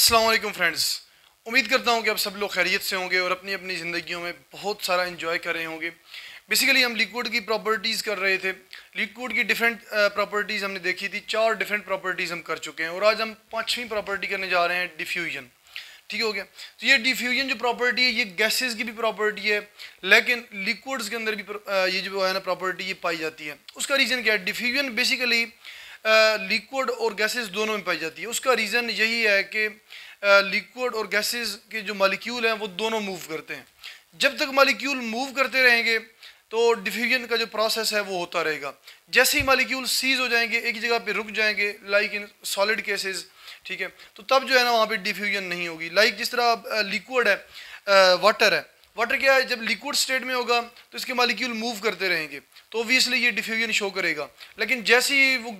अस्सलाम वालेकुम फ्रेंड्स। उम्मीद करता हूँ कि आप सब लोग खैरियत से होंगे और अपनी अपनी ज़िंदगियों में बहुत सारा एंजॉय कर रहे होंगे। बेसिकली हम लिक्विड की प्रॉपर्टीज़ कर रहे थे। लिक्विड की डिफरेंट प्रॉपर्टीज़ हमने देखी थी। 4 डिफरेंट प्रॉपर्टीज़ हम कर चुके हैं और आज हम 5वीं प्रॉपर्टी करने जा रहे हैं, डिफ्यूजन। ठीक हो गया। तो ये डिफ्यूजन जो प्रॉपर्टी है ये गैसेस की भी प्रॉपर्टी है, लेकिन लिक्विड्स के अंदर भी ये जो है ना प्रॉपर्टी ये पाई जाती है। उसका रीज़न क्या है? डिफ्यूजन बेसिकली लिक्विड और गैसेस दोनों में पाई जाती है। उसका रीज़न यही है कि लिक्विड और गैसेस के जो मॉलिक्यूल हैं वो दोनों मूव करते हैं। जब तक मॉलिक्यूल मूव करते रहेंगे तो डिफ्यूजन का जो प्रोसेस है वो होता रहेगा। जैसे ही मॉलिक्यूल सीज हो जाएंगे, एक जगह पे रुक जाएंगे, लाइक इन सॉलिड केसेस, ठीक है, तो तब जो है ना वहाँ पे डिफ्यूजन नहीं होगी। लाइक जिस तरह लिक्विड है, वाटर है। वाटर क्या है? जब लिक्विड स्टेट में होगा तो इसके मॉलिक्यूल मूव करते रहेंगे, तो ऑब्वियसली ये डिफ्यूजन शो करेगा। लेकिन जैसे ही वो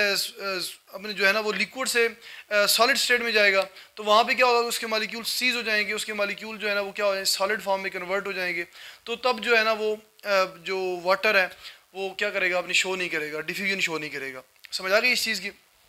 अपने जो है ना वो लिक्विड से सॉलिड स्टेट में जाएगा तो वहाँ पे क्या होगा? उसके मॉलिक्यूल सीज हो जाएंगे, उसके मॉलिक्यूल जो है ना वो क्या हो जाएंगे? सॉलिड फॉर्म में कन्वर्ट हो जाएंगे। तो तब जो है ना वो जो वाटर है वो क्या करेगा? अपनी शो नहीं करेगा, डिफ्यूजन शो नहीं करेगा। समझ आ गई इस चीज़ की?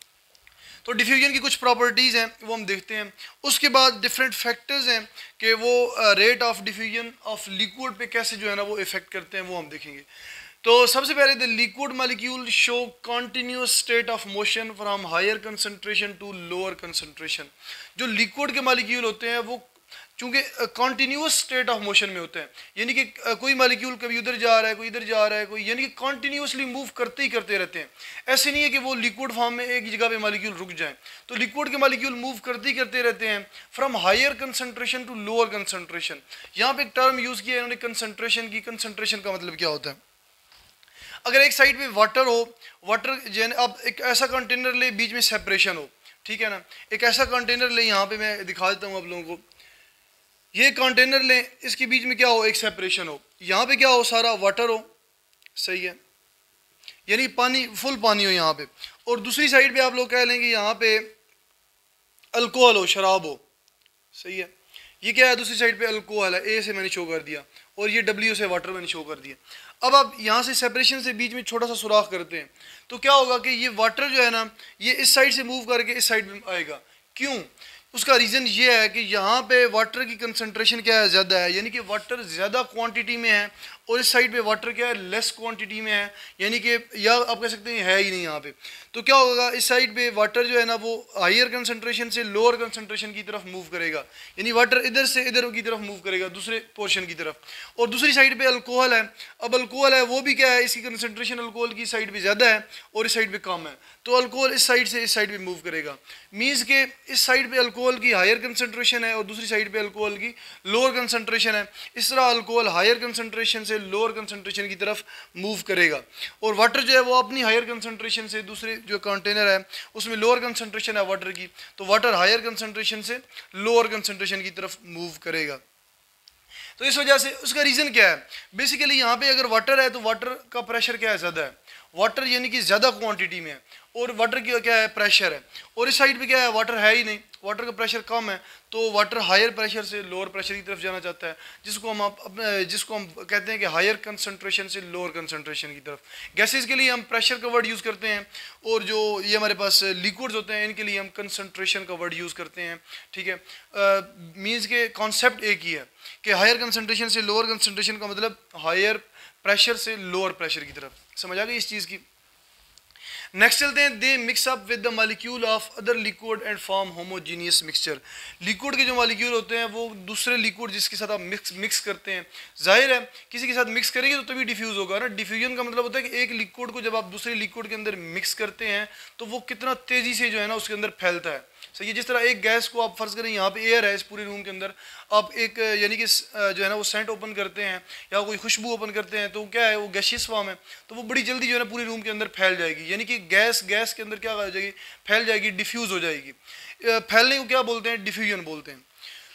तो डिफ्यूजन की कुछ प्रॉपर्टीज़ हैं वो हम देखते हैं। उसके बाद डिफरेंट फैक्टर्स हैं कि वो rate of diffusion of liquid पे कैसे जो है ना वो इफेक्ट करते हैं, वो हम देखेंगे। तो सबसे पहले the liquid molecule show continuous state of motion from higher concentration to lower concentration. जो लिक्विड के मॉलिक्यूल होते हैं वो चूँकि कॉन्टीन्यूस स्टेट ऑफ मोशन में होते हैं, यानी कि कोई मॉलिक्यूल कभी उधर जा रहा है, कोई इधर जा रहा है, कोई, यानी कि कॉन्टीन्यूसली मूव करते ही करते रहते हैं। ऐसे नहीं है कि वो लिक्विड फॉर्म में एक जगह पे मॉलिक्यूल रुक जाए। तो लिक्विड के मॉलिक्यूल मूव करते ही करते रहते हैं from higher concentration to lower concentration. यहाँ पे एक टर्म यूज़ किया है इन्होंने कंसंट्रेशन की। कंसंट्रेशन का मतलब क्या होता है? अगर एक साइड पे वाटर हो, वाटर जो अब एक ऐसा कंटेनर ले, बीच में सेपरेशन हो, ठीक है ना, एक ऐसा कंटेनर ले, यहाँ पे मैं दिखा देता हूँ आप लोगों को। ये कंटेनर लें, इसके बीच में क्या हो? एक सेपरेशन हो। यहाँ पे क्या हो? सारा वाटर हो, सही है, यानी पानी, फुल पानी हो यहाँ पे। और दूसरी साइड पे आप लोग कह लेंगे यहाँ पे अल्कोहल हो, शराब हो, सही है। ये क्या है? दूसरी साइड पे अल्कोहल है, ए से मैंने शो कर दिया, और ये डब्ल्यू से वाटर मैंने शो कर दिया। अब आप यहाँ से सेपरेशन से बीच में छोटा सा सुराख करते हैं तो क्या होगा कि ये वाटर जो है ना ये इस साइड से मूव करके इस साइड में आएगा। क्यों? उसका रीज़न ये है कि यहाँ पे वाटर की कंसंट्रेशन क्या है? ज़्यादा है, यानी कि वाटर ज़्यादा क्वांटिटी में है, और इस साइड पे वाटर क्या है? लेस क्वांटिटी में है, यानी कि या आप कह सकते हैं है ही नहीं यहाँ पे। तो क्या होगा? इस साइड पे वाटर जो है ना वो हायर कंसंट्रेशन से लोअर कंसंट्रेशन की तरफ मूव करेगा, यानी वाटर इधर से इधर की तरफ मूव करेगा, दूसरे पोर्शन की तरफ। और दूसरी साइड पे अल्कोहल है। अब अल्कोहल है वो भी क्या है? इसकी कंसंट्रेशन अल्कोहल की साइड पे ज़्यादा है और इस साइड पे कम है, तो अल्कोहल इस साइड से इस साइड पे मूव करेगा। मीन्स के इस साइड पे अल्कोहल की हायर कंसंट्रेशन है और दूसरी साइड पे अल्कोहल की लोअर कंसंट्रेशन है। इस तरह अल्कोहल हायर कंसंट्रेशन से लोअर कंसंट्रेशन की तरफ मूव करेगा, और वाटर जो है वो अपनी हायर कंसंट्रेशन से, दूसरे जो कंटेनर है उसमें लोअर कंसंट्रेशन है वाटर की, तो वाटर हायर कंसंट्रेशन से लोअर कंसंट्रेशन की तरफ मूव करेगा। तो इस वजह से उसका रीज़न क्या है? बेसिकली यहाँ पे अगर वाटर है तो वाटर का प्रेशर क्या है? ज़्यादा है। वाटर यानी कि ज़्यादा क्वांटिटी में है, और वाटर की क्या है? प्रेशर है। और इस साइड पे क्या है? वाटर है ही नहीं, वाटर का प्रेशर कम है, तो वाटर हायर प्रेशर से लोअर प्रेशर की तरफ जाना चाहता है, जिसको हम कहते हैं कि हायर कंसंट्रेशन से लोअर कंसंट्रेशन की तरफ। गैसेस के लिए हम प्रेशर का वर्ड यूज़ करते हैं, और जो ये हमारे पास लिक्विड्स होते हैं इनके लिए हम कंसंट्रेशन का वर्ड यूज़ करते हैं, ठीक है। मीन्स के कॉन्सेप्ट एक ही है कि हायर कंसंट्रेशन से लोअर कंसंट्रेशन का मतलब हायर प्रेशर से लोअर प्रेशर की तरफ। समझ आ गई इस चीज़ की? नेक्स्ट चलते हैं, they mix up with the molecule of other liquid and form homogeneous mixture. Liquid के जो मॉलिक्यूल होते हैं वो दूसरे लिक्विड जिसके साथ आप मिक्स करते हैं, जाहिर है किसी के साथ मिक्स करेंगे तो तभी डिफ्यूज़ होगा ना। डिफ्यूजन का मतलब होता है कि एक लिक्विड को जब आप दूसरे लिक्विड के अंदर मिक्स करते हैं तो वो कितना तेज़ी से जो है ना उसके अंदर फैलता है। सही है। जिस तरह एक गैस को आप फर्ज करें, यहाँ पे एयर है इस पूरे रूम के अंदर, आप एक यानी कि जो है ना वो सेंट ओपन करते हैं या कोई खुशबू ओपन करते हैं, तो क्या है? वो गैसियस फॉर्म है, तो वो बड़ी जल्दी जो है ना पूरे रूम के अंदर फैल जाएगी, यानी कि गैस के अंदर क्या हो जाएगी? फैल जाएगी, डिफ्यूज़ हो जाएगी। फैलने को क्या बोलते हैं? डिफ्यूजन बोलते हैं।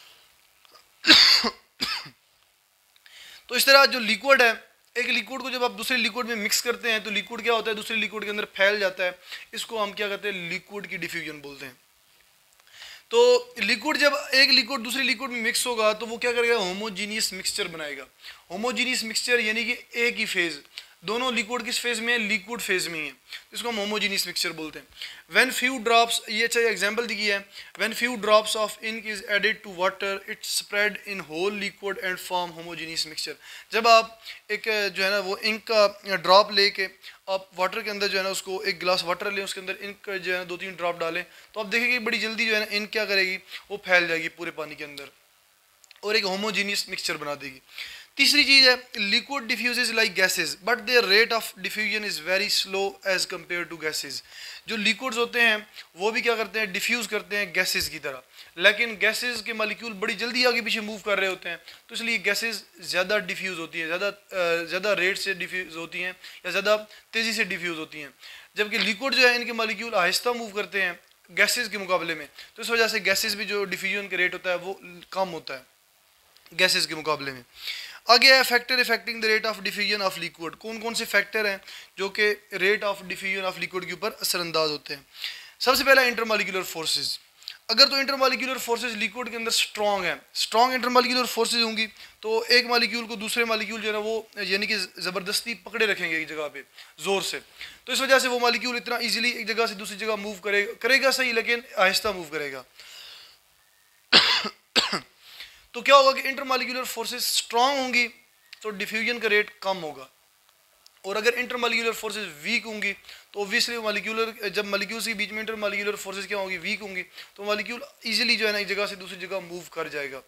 तो इस तरह जो लिक्विड है, एक लिक्विड को जब आप दूसरे लिक्विड में मिक्स करते हैं तो लिक्विड क्या होता है? दूसरे लिक्विड के अंदर फैल जाता है। इसको हम क्या कहते हैं? लिक्विड की डिफ्यूजन बोलते हैं। तो लिक्विड जब एक लिक्विड दूसरे लिक्विड में मिक्स होगा तो वो क्या करेगा? होमोजीनियस मिक्सचर बनाएगा। होमोजीनियस मिक्सचर यानी कि एक ही फेज, दोनों लिक्विड किस फेज में है, लिक्विड फेज में ही है, इसको हम होमोजीनियस मिक्सचर बोलते हैं। व्हेन फ्यू ड्रॉप्स, ये अच्छा एग्जांपल दी है, when few drops of ink is added to water it spread in whole liquid and form homogeneous mixture. जब आप एक जो है ना वो इंक का ड्रॉप लेके आप वाटर के अंदर जो है ना उसको एक गिलास वाटर लें, उसके अंदर इंक जो है ना 2-3 ड्रॉप डालें, तो आप देखेंगे बड़ी जल्दी जो है ना इंक क्या करेगी, वो फैल जाएगी पूरे पानी के अंदर और एक होमोजीनियस मिक्सचर बना देगी। तीसरी चीज़ है liquid diffuses like gases but their rate of diffusion is very slow as compare to gases. जो लिक्विड्स होते हैं वो भी क्या करते हैं, डिफ्यूज़ करते हैं गैसेज की तरह, लेकिन गैसेज के मॉलिक्यूल बड़ी जल्दी आगे पीछे मूव कर रहे होते हैं, तो इसलिए गैसेज ज़्यादा डिफ्यूज़ होती हैं, ज़्यादा रेट से डिफ्यूज़ होती हैं या ज़्यादा तेज़ी से डिफ्यूज़ होती हैं, जबकि लिक्विड जो है इनके मॉलिक्यूल आहिस्ता मूव करते हैं गैसेज के मुकाबले में, तो इस वजह से गैसेज भी जो डिफ्यूजन का रेट होता है वो कम होता है गैसेज के मुकाबले में। आगे है factor affecting the rate of diffusion of liquid. कौन कौन से फैक्टर हैं जो कि rate of diffusion of liquid के ऊपर असरअंदाज होते हैं। सबसे पहला इंटरमॉलिक्यूलर फोर्सेस। अगर तो इंटरमॉलिक्यूलर फोर्सेस लिक्विड के अंदर स्ट्रॉन्ग है, स्ट्रॉन्ग इंटरमॉलिक्यूलर फोर्सेस होंगी तो एक मॉलिक्यूल को दूसरे मॉलिक्यूल जो है ना वो यानी कि ज़बरदस्ती पकड़े रखेंगे एक जगह पे ज़ोर से, तो इस वजह से वो मॉलिक्यूल इतना इजीली एक जगह से दूसरी जगह मूव करेगा सही, लेकिन आहिस्ता मूव करेगा। तो क्या होगा कि इंटरमॉलिक्यूलर फोर्सेस स्ट्रांग होंगी तो डिफ्यूजन का रेट कम होगा, और अगर इंटरमॉलिक्यूलर फोर्सेस वीक होंगी तो ऑब्वियसली मॉलिक्यूलर जब मॉलिक्यूल्स के बीच में इंटरमॉलिक्यूलर फोर्सेस क्या होंगी, वीक होंगी, तो मॉलिक्यूल इजीली जो है ना एक जगह से दूसरी जगह मूव कर जाएगा,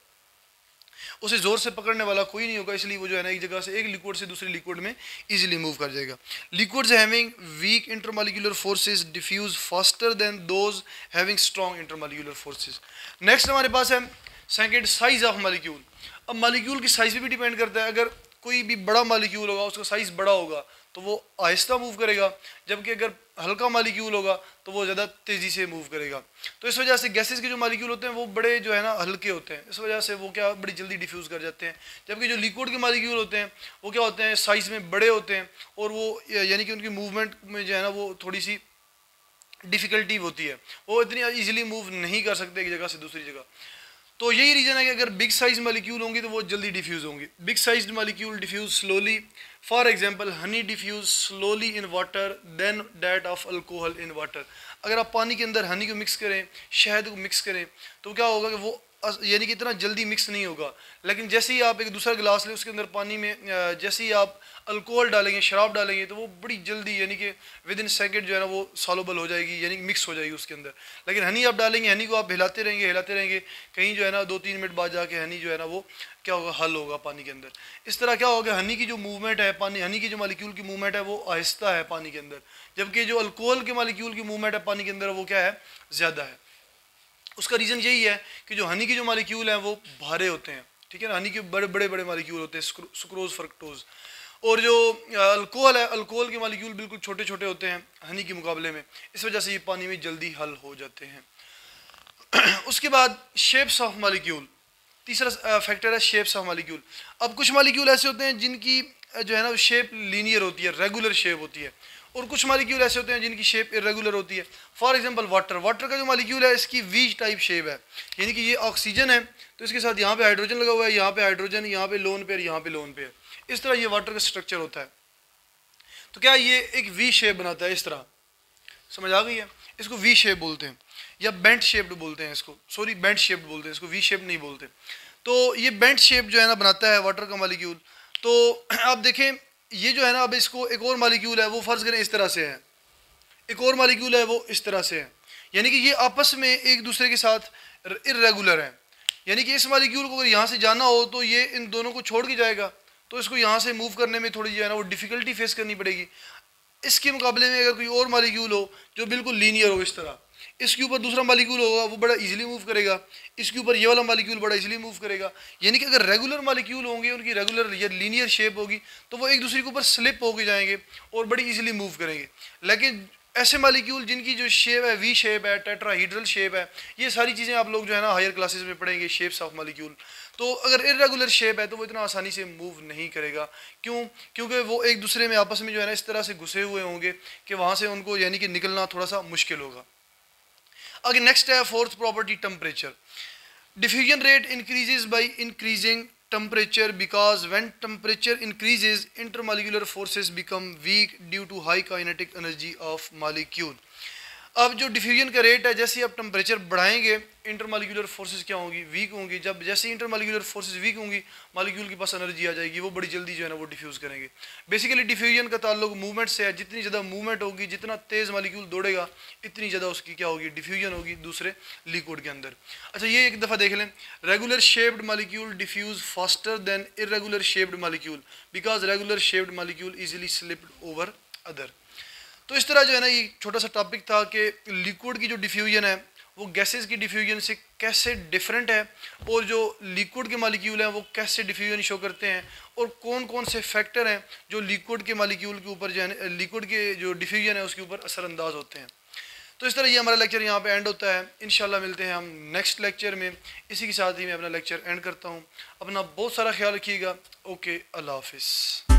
उसे जोर से पकड़ने वाला कोई नहीं होगा, इसलिए वो जो है ना एक जगह से एक लिक्विड से दूसरी लिक्विड में इजीली मूव कर जाएगा। Liquids having weak intermolecular forces diffuse faster than those having strong intermolecular forces. Next हमारे पास है सेकंड साइज ऑफ मॉलिक्यूल। अब मॉलिक्यूल की साइज पे भी डिपेंड करता है, अगर कोई भी बड़ा मॉलिक्यूल होगा उसका साइज बड़ा होगा तो वो आहिस्ता मूव करेगा, जबकि अगर हल्का मॉलिक्यूल होगा तो वो ज़्यादा तेज़ी से मूव करेगा। तो इस वजह से गैसेस के जो मॉलिक्यूल होते हैं वो बड़े जो है ना हल्के होते हैं, इस वजह से वो क्या बड़ी जल्दी डिफ्यूज़ कर जाते हैं, जबकि जो लिक्विड के मॉलिक्यूल होते हैं वो क्या होते हैं, साइज़ में बड़े होते हैं और वो यानी कि उनकी मूवमेंट में जो है ना वो थोड़ी सी डिफ़िकल्टी होती है, वो इतनी ईजिली मूव नहीं कर सकते एक जगह से दूसरी जगह। तो यही रीज़न है कि अगर बिग साइज मॉलिक्यूल होंगी तो वो जल्दी डिफ्यूज़ होंगी। Big size molecule diffuse slowly, for example honey diffuse slowly in water than that of alcohol in water. अगर आप पानी के अंदर हनी को मिक्स करें, शहद को मिक्स करें, तो क्या होगा कि वो यानी कि इतना जल्दी मिक्स नहीं होगा, लेकिन जैसे ही आप एक दूसरा गिलास लें उसके अंदर पानी में जैसे ही आप अल्कोहल डालेंगे, शराब डालेंगे, तो वो बड़ी जल्दी यानी कि विद इन सेकेंड जो है ना वो सॉल्युबल हो जाएगी, यानी कि मिक्स हो जाएगी उसके अंदर। लेकिन हनी आप डालेंगे, हनी को आप हिलाते रहेंगे, कहीं जो है ना 2-3 मिनट बाद जाके हनी जो है ना वो क्या होगा, हल होगा पानी के अंदर। इस तरह क्या होगा, हनी की जो मूवमेंट है, हनी की जो मॉलिक्यूल की मूवमेंट है वो आहिस्ता है पानी के अंदर, जबकि जो अल्कोहल के मॉलिक्यूल की मूवमेंट है पानी के अंदर वो क्या है, ज़्यादा है। उसका रीज़न यही है कि जो हनी के जो मॉलिक्यूल हैं वो भारे होते हैं, ठीक है ना, हनी के बड़े बड़े मॉलिक्यूल होते हैं, सुक्रोज, फ्रक्टोज, और जो अल्कोहल है, अल्कोहल के मॉलिक्यूल बिल्कुल छोटे छोटे होते हैं हनी के मुकाबले में, इस वजह से ये पानी में जल्दी हल हो जाते हैं। उसके बाद शेप्स ऑफ मॉलिक्यूल, तीसरा फैक्टर है शेप्स ऑफ मॉलिक्यूल। अब कुछ मॉलिक्यूल ऐसे होते हैं जिनकी जो है ना शेप लीनियर होती है, रेगुलर शेप होती है, और कुछ मॉलिक्यूल ऐसे होते हैं जिनकी शेप इरेगुलर होती है। फॉर एग्जांपल वाटर का जो मॉलिक्यूल है इसकी वी टाइप शेप है, यानी कि ये ऑक्सीजन है तो इसके साथ यहाँ पे हाइड्रोजन लगा हुआ है, यहाँ पे हाइड्रोजन, यहाँ पे लोन पेयर, यहाँ पे लोन पेयर, इस तरह ये वाटर का स्ट्रक्चर होता है। तो क्या ये एक वी शेप बनाता है, इस तरह समझ आ गई है, इसको वी शेप बोलते हैं या बेंट शेप्ड बोलते हैं इसको, सॉरी बेंट शेप्ड बोलते हैं इसको, वी शेप नहीं बोलते। तो ये बेंट शेप जो है ना बनाता है वाटर का मॉलिक्यूल। तो आप देखें ये जो है ना, अब इसको एक और मॉलिक्यूल है वो फ़र्ज़ करें इस तरह से है, एक और मॉलिक्यूल है वो इस तरह से है, यानी कि ये आपस में एक दूसरे के साथ इरेगुलर है, यानी कि इस मॉलिक्यूल को अगर यहाँ से जाना हो तो ये इन दोनों को छोड़ के जाएगा, तो इसको यहाँ से मूव करने में थोड़ी जो है ना वो डिफ़िकल्टी फेस करनी पड़ेगी। इसके मुकाबले में अगर कोई और मॉलिक्यूल हो जो बिल्कुल लीनियर हो, इस तरह इसके ऊपर दूसरा मॉलिक्यूल होगा वो बड़ा इजीली मूव करेगा, इसके ऊपर ये वाला मॉलिक्यूल बड़ा इजीली मूव करेगा। यानी कि अगर रेगुलर मॉलिक्यूल होंगे, उनकी रेगुलर या लीनियर शेप होगी, तो वो एक दूसरे के ऊपर स्लिप होके जाएंगे और बड़ी इजीली मूव करेंगे। लेकिन ऐसे मॉलिक्यूल जिनकी जो शेप है, वी शेप है, टेट्राहीड्रल शेप है, ये सारी चीज़ें आप लोग जो है ना हायर क्लासेस में पढ़ेंगे, शेप्स ऑफ मॉलिक्यूल। तो अगर इरेगुलर शेप है तो वो इतना आसानी से मूव नहीं करेगा, क्यों? क्योंकि वो एक दूसरे में आपस में जो है ना इस तरह से घुसे हुए होंगे कि वहाँ से उनको यानी कि निकलना थोड़ा सा मुश्किल होगा। आगे नेक्स्ट है fourth property, temperature. Diffusion rate increases by increasing temperature because when temperature increases intermolecular forces become weak due to high kinetic energy of molecule। अब जो डिफ्यूजन का रेट है, जैसे ही आप टेम्परेचर बढ़ाएंगे इंटरमॉलिक्यूलर फोर्सेस क्या होंगी, वीक होंगी। जब जैसे ही इंटरमॉलिक्यूलर फोर्सेस वीक होंगी, मॉलिक्यूल के पास एनर्जी आ जाएगी, वो बड़ी जल्दी जो है ना वो डिफ्यूज़ करेंगे। बेसिकली डिफ्यूजन का ताल्लुक मूवमेंट से है, जितनी ज़्यादा मूवमेंट होगी, जितना तेज़ मॉलिक्यूल दौड़ेगा, इतनी ज़्यादा उसकी क्या होगी, डिफ्यूजन होगी दूसरे लिक्विड के अंदर। अच्छा, ये एक दफ़ा देख लें, regular shaped molecule diffuse faster than irregular shaped molecule because regular shaped molecule easily slipped over other. तो इस तरह जो है ना, ये छोटा सा टॉपिक था कि लिक्विड की जो डिफ्यूजन है वो गैसेस की डिफ्यूजन से कैसे डिफरेंट है, और जो लिक्विड के मॉलिक्यूल हैं वो कैसे डिफ्यूजन शो करते हैं, और कौन कौन से फैक्टर हैं जो लिक्विड के मॉलिक्यूल के ऊपर जो है, लिक्विड के जो डिफ्यूजन है उसके ऊपर असरअंदाज होते हैं। तो इस तरह ये हमारा लेक्चर यहाँ पे एंड होता है। इंशाल्लाह मिलते हैं हम नेक्स्ट लेक्चर में। इसी के साथ ही मैं अपना लेक्चर एंड करता हूँ। अपना बहुत सारा ख्याल रखिएगा। ओके, अल्लाह हाफिज़।